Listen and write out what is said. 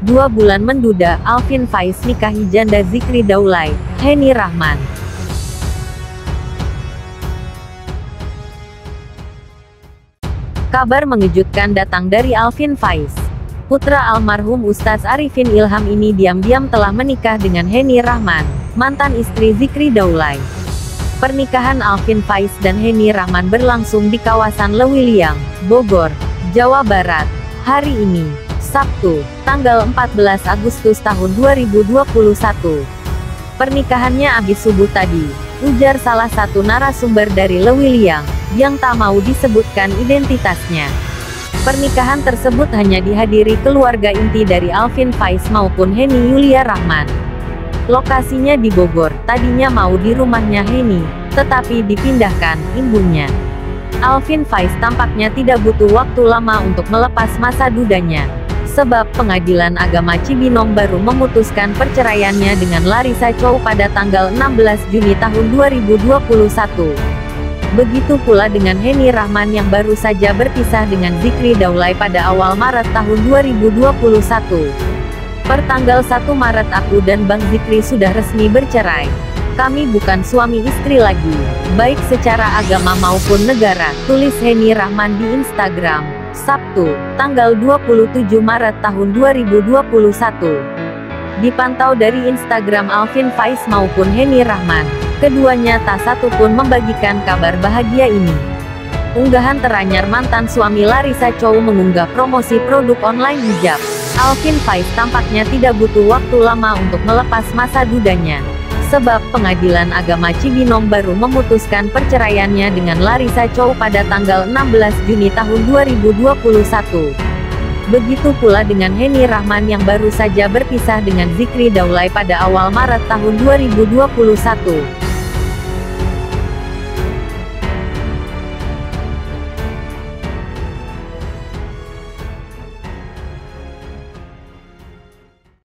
2 bulan menduda, Alvin Faiz nikahi janda Zikri Daulay, Henny Rahman. Kabar mengejutkan datang dari Alvin Faiz. Putra almarhum Ustaz Arifin Ilham ini diam-diam telah menikah dengan Henny Rahman, mantan istri Zikri Daulay. Pernikahan Alvin Faiz dan Henny Rahman berlangsung di kawasan Lewiliang, Bogor, Jawa Barat, hari ini, Sabtu, tanggal 14 Agustus tahun 2021. Pernikahannya habis subuh tadi, ujar salah satu narasumber dari Lewiliang, yang tak mau disebutkan identitasnya. Pernikahan tersebut hanya dihadiri keluarga inti dari Alvin Faiz maupun Henny Yulia Rahman. Lokasinya di Bogor, tadinya mau di rumahnya Henny, tetapi dipindahkan, imbuhnya. Alvin Faiz tampaknya tidak butuh waktu lama untuk melepas masa dudanya. Sebab Pengadilan Agama Cibinong baru memutuskan perceraiannya dengan Larissa Chow pada tanggal 16 Juni tahun 2021. Begitu pula dengan Henny Rahman yang baru saja berpisah dengan Zikri Daulay pada awal Maret tahun 2021. Pertanggal 1 Maret aku dan Bang Zikri sudah resmi bercerai. Kami bukan suami istri lagi, baik secara agama maupun negara, tulis Henny Rahman di Instagram, Sabtu, tanggal 27 Maret tahun 2021. Dipantau dari Instagram Alvin Faiz maupun Henny Rahman, keduanya tak satu pun membagikan kabar bahagia ini. Unggahan teranyar mantan suami Larissa Chow mengunggah promosi produk online hijab. Alvin Faiz tampaknya tidak butuh waktu lama untuk melepas masa dudanya. Sebab Pengadilan Agama Cibinong baru memutuskan perceraiannya dengan Larissa Chow pada tanggal 16 Juni tahun 2021. Begitu pula dengan Henny Rahman yang baru saja berpisah dengan Zikri Daulay pada awal Maret tahun 2021.